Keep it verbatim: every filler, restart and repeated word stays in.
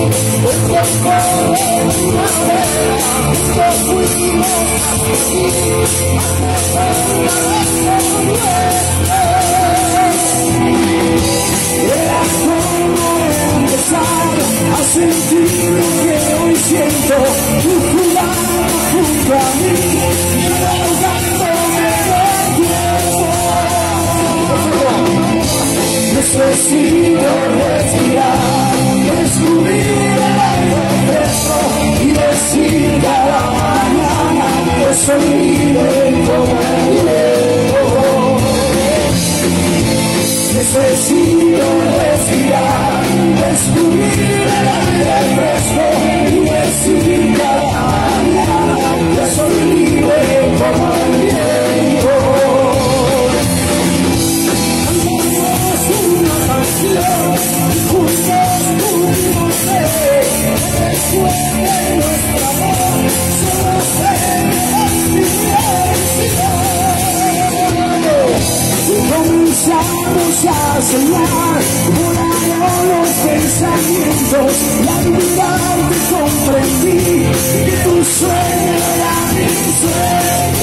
Era como empezar a sentir lo que hoy siento, tu jugando junto a mí, ahogándome del tiempo. Necesito respirar, descubrir el aire fresco y decir cada mañana que soy libre como el viento. Necesito respirar, descubrir el aire fresco y decir cada mañana que soy libre como el viento. Cantamos una canción y juntos pudimos ver después de nuestro amor somos comenzamos a soñar, volaron los pensamientos, y al mirarte comprendí que tu sueño era mi sueño.